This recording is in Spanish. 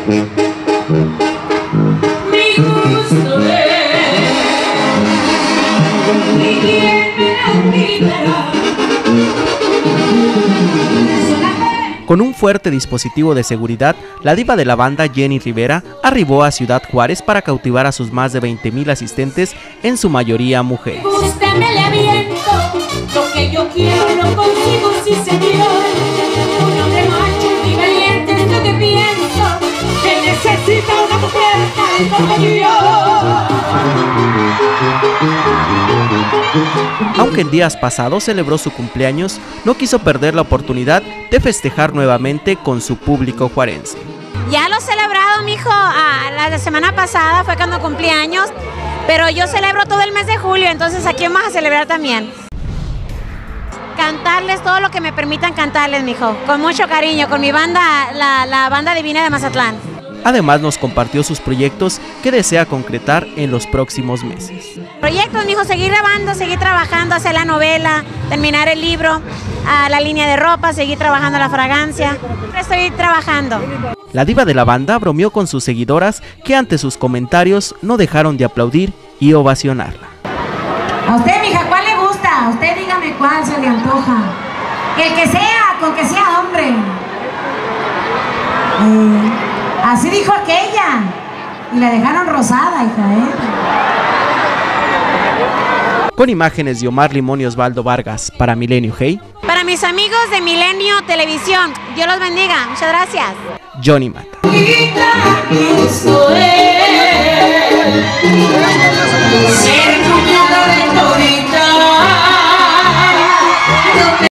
Mi gusto es, ni quien me lo quitará. Con un fuerte dispositivo de seguridad, la diva de la banda Jenny Rivera arribó a Ciudad Juárez para cautivar a sus más de 20,000 asistentes, en su mayoría mujeres. Usted me le aviento, lo que yo quiero lo consigo, sí señor. Un hombre macho y valiente es lo que pienso, que necesita una mujer tal como yo. Aunque en días pasados celebró su cumpleaños, no quiso perder la oportunidad de festejar nuevamente con su público juarense. Ya lo he celebrado, mijo. La semana pasada fue cuando cumplí años, pero yo celebro todo el mes de julio, entonces aquí vamos a celebrar también. Cantarles todo lo que me permitan cantarles, mijo, con mucho cariño, con mi banda, la Banda Divina de Mazatlán. Además nos compartió sus proyectos que desea concretar en los próximos meses. Proyectos, mijo, seguir grabando, seguir trabajando, hacer la novela, terminar el libro, la línea de ropa, seguir trabajando la fragancia. Estoy trabajando. La diva de la banda bromeó con sus seguidoras que ante sus comentarios no dejaron de aplaudir y ovacionarla. A usted, mija, ¿cuál le gusta? Usted dígame cuál se le antoja. El que sea, con que sea hombre. Así dijo aquella. Y la dejaron rosada, hija, Con imágenes de Omar Limón y Osvaldo Vargas para Milenio Hey. Para mis amigos de Milenio Televisión, Dios los bendiga. Muchas gracias. Johnny Mata. Mi gusto es.